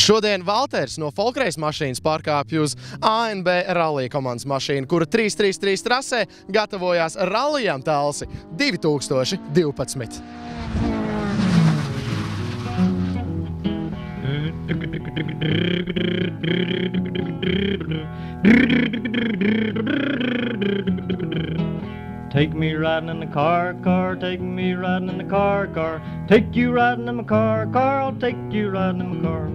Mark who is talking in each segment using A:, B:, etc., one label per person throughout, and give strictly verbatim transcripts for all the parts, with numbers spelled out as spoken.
A: Šodien Valters no Folkreis mašīnas pārkāpj uz A N B rallija komandas mašīnu, kura trīs trīs trīs trasē gatavojās rallijam Talsi divi tūkstoši divpadsmit.
B: Take me riding in the car, car, take me riding in the car, car. Take you riding in my car, car, I'll take you riding in my car.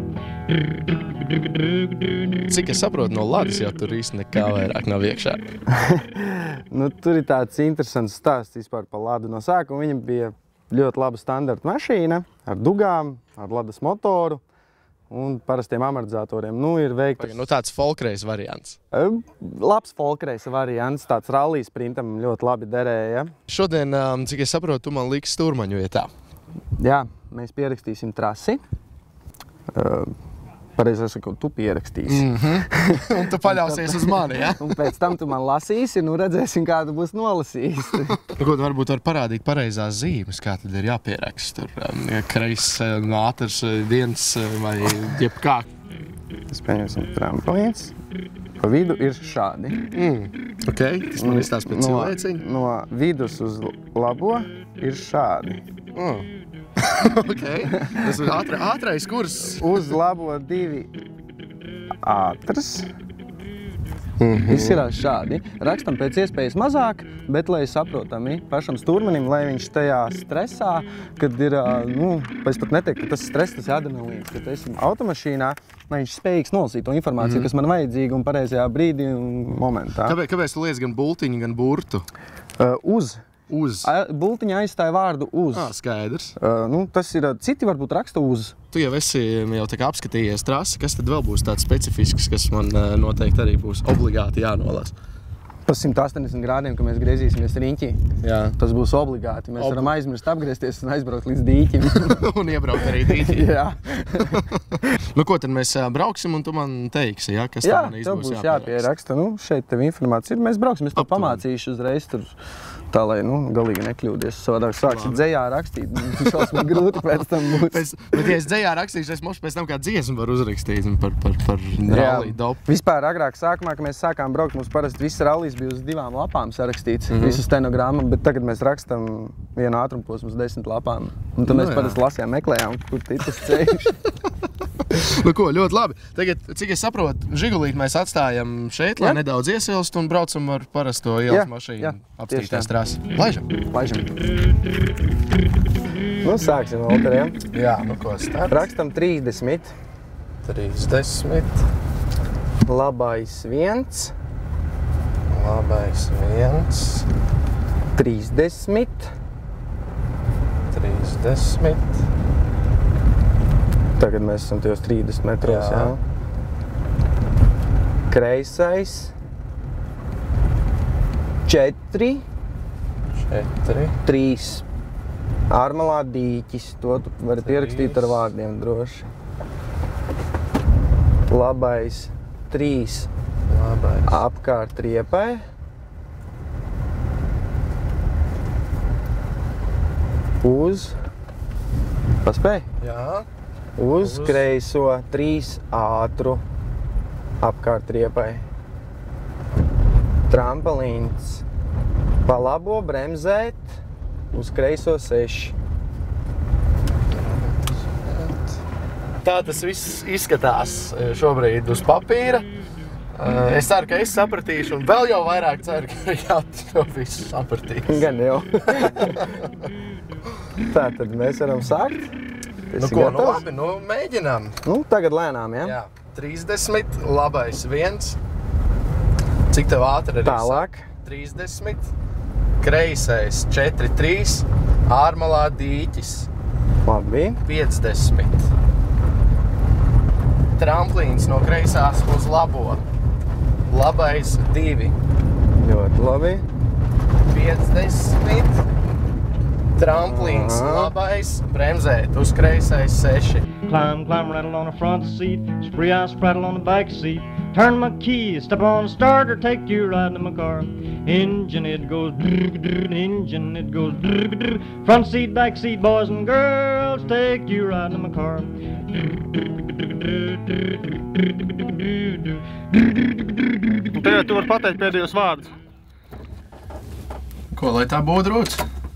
A: Cik es saprotu, no Ladas jau tur īsti nekā vairāk nav iekšā.
C: Nu, tur ir tāds interesants stāsts vispār par Ladu. No sākuma viņam bija ļoti laba standarta mašīna ar dugām, ar Ladas motoru un parastiem amortizatoriem. Nu, ir veiktas...
A: Nu, tāds Folkreis variants.
C: Labs Folkreis variants, tāds rallija sprintam ļoti labi derēja.
A: Šodien, cik es saprotu, tu man liksi stūrmaņu vietā.
C: Jā, mēs pierakstīsim trasi. Pareizi saku, tu pierakstīsi.
A: Mm-hmm. Un tu paļausies uz mani, ja?
C: Un pēc tam tu man lasīsi, nu redzēsim, kā tu būs nolasījis.
A: Nu, ko tu varbūt var parādīt pareizās zīmes, kā tad ir jāpierakst. Tur kreis, ātrs, viens vai jebkā.
C: Tas pieņemsim tramplīns. Pa vidu ir šādi.
A: Mm. Ok, tas man izstās pēc
C: no,
A: cilvēciņa.
C: No vidus uz labo ir šādi.
A: Mm. Ok, tas ir ātra, ātrais kurs.
C: Uz labo divi ātrs.
A: Mm-hmm.
C: Izskatās šādi. Rakstam pēc iespējas mazāk, bet, lai saprotami pašam stūrmanim, lai viņš tajā stresā, kad ir, nu, es pat neteiktu, ka tas stress, tas adrenalīns, kad esmu automašīnā, lai viņš spējīgs nolasīt to informāciju, mm-hmm. kas man vajadzīga un pareizajā brīdī un momentā.
A: Kāpēc, kāpēc tu liec gan bultiņu, gan burtu?
C: Uh, uz.
A: Uz.
C: Bultiņa aizstāja vārdu uz.
A: Ā, skaidrs.
C: Uh, nu, tas ir, citi varbūt raksta uz.
A: Tu jau esi jau tā kā apskatījies trasi, kas tad vēl būs tāds specifisks, kas man noteikti arī būs obligāti jānolasa?
C: Pa simt astoņdesmit grādiem, ka mēs griezīsimies riņķī.
A: Jā.
C: Tas būs obligāti. Mēs
A: Ob...
C: varam aizmirst apgriezties un aizbraukt līdz dīķim.
A: Un iebraukt arī dīķī.
C: Jā.
A: Nu, ko tad mēs brauksim un tu man teiksi, ja? Kas
C: jā,
A: tā man
C: tev
A: būs
C: būs jāpieraksta. Nu, šeit tev informācija ir. Mēs brauksim, es to pamācīšu uzreiz tur. Tā, lai, nu, galīgi nekļūdies. Savādāk sākšu dzejā rakstīt. Šausmīgi grūti pēc tam būs.
A: Pēc, bet, ja es dzejā rakstīšu, es mums pēc tam kā dziesmu varu uzrakstīt par, par, par rallija dopu.
C: Vispār agrāk sākumā, kad mēs sākām braukt, mums parasti viss rallijs bija uz divām lapām sarakstīts.
A: Mm-hmm.
C: Visu stenogrammu, bet tagad mēs rakstam vienu ātrumposmu uz desmit lapām. Un tad
A: Nu,
C: mēs
A: jā.
C: parasti lasījām, meklējām, kur titas ceļš.
A: Nu ko, ļoti labi. Tagad, cik es saprotu, Žigulīti mēs atstājam šeit, lai jā. Nedaudz iesilst un braucam ar parasto ielas mašīnu apstīties trasi. Laižam?
C: Laižam. Nu, sāksim Valteriem.
A: Jā, nu ko start?
C: Rakstam trīsdesmit.
A: trīsdesmit.
C: Labais viens.
A: Labais viens.
C: trīsdesmit.
A: trīsdesmit.
C: Tagad mēs esam tajos trīsdesmit metros, jā. jā. Kreisais. četri.
A: četri.
C: trīs. Ārmalā dīķis. To tu vari pierakstīt ar vārdiem droši. Labais trīs.
A: Labais.
C: Apkārt riepai. Uz. Paspēj?
A: Jā.
C: Uz, Uz kreiso trīs ātru apkārt riepai. Trampolins. Pa labo bremzēt uz kreiso seši.
A: Tā tas viss izskatās šobrīd uz papīra. Es ceru, ka es sapratīšu un vēl jau vairāk ceru, ka jā, to visu sapratīs.
C: Gan jau. Tā tad mēs varam sākt.
A: Nu ko, nu labi, nu mēģinām.
C: Nu, tagad lēnām, ja?
A: Jā. trīsdesmit, labais viens. Cik tev ātri arī
C: tālāk?
A: trīsdesmit. Kreisais četri trīs. Ārmalā dīķis.
C: Labi.
A: piecdesmit. Tramplīns no kreisās uz labo. Labais divi.
C: Ļoti labi.
A: piecdesmit. tramplīns, labais, bremzēt, uz kreisais seši.
B: Climb, climb, rattle on the front seat, spree out, spraddle on the back seat. Turn my key, step on the starter, take you riding in my car. Engine, it goes drrrr, engine, it goes drrrr. Front seat, back seat, boys and girls, take you riding in my car.
C: Un tagad tu vari pateikt pēdējos vārdus.
A: Ko, lai tā būtu rūts?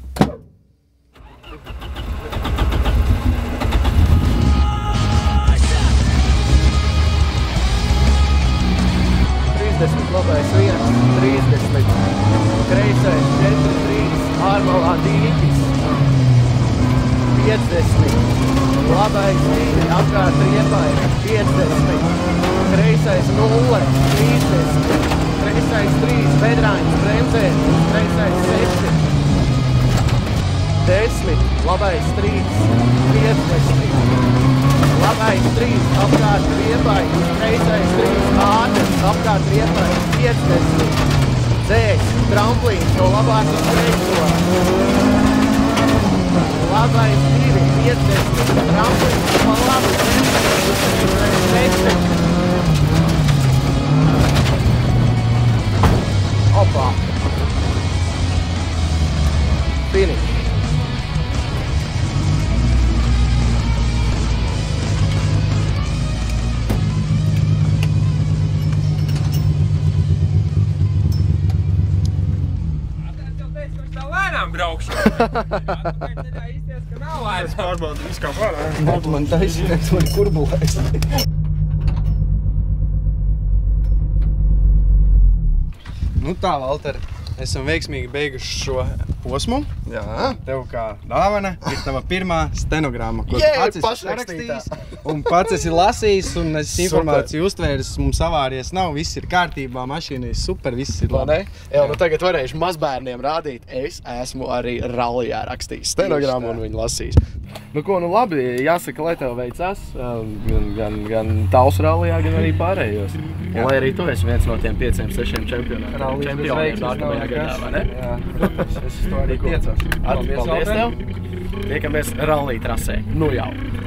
A: trīsdesmit, labais viens, trīsdesmit, kreisais četri trīs, ārmalā dīķis, piecdesmit, labais divi, apkārt riepai, piecdesmit, kreisais nulle, trīsdesmit, kreisais trīs, bedrāņas, bremzēt, kreisais seši, desmit, labais trīs, piecdesmit, labais trīs, apkārt riepai, kreisais trīs, ātrs, apkārt riepai, piecdesmit, dzēs, tramplīns, no labās uz kreiso, labais divi, piecdesmit, tramplīns, pa labu, seši, opā, finish.
D: Braukšu. Jā, īsties, ka nav lēnām.
C: Es pārbaudu visu kā pārā.
A: Man taisnīgs, man kurbulēs.
C: Nu tā, Valter, esam veiksmīgi beiguši šo posmu.
A: Jā.
C: Tev kā dāvana ir tava pirmā stenogramma, ko
A: Jē,
C: pats esi
A: pašrakstītā.
C: sarakstījis un pats esi lasījis un es informāciju uztvēris, mums avārijas nav, viss ir kārtībā, mašīna ir super, viss ir labi.
A: Jā, nu tagad varēšu mazbērniem rādīt, es esmu arī rallijā rakstījis stenogrammu un viņu lasījis. Nu ko, nu labi, jāsaka, lai tev veicās, gan, gan, gan tavs rallijā, gan arī pārējos. Un lai arī tu esi viens no tiem pieciem, sešiem čempioniem. Čempioniem nākamajā gadā, vai ne?
C: Jā, es to arī tiecos.
A: Paldies tev! Tiekamies rallija trasē. Nu jau!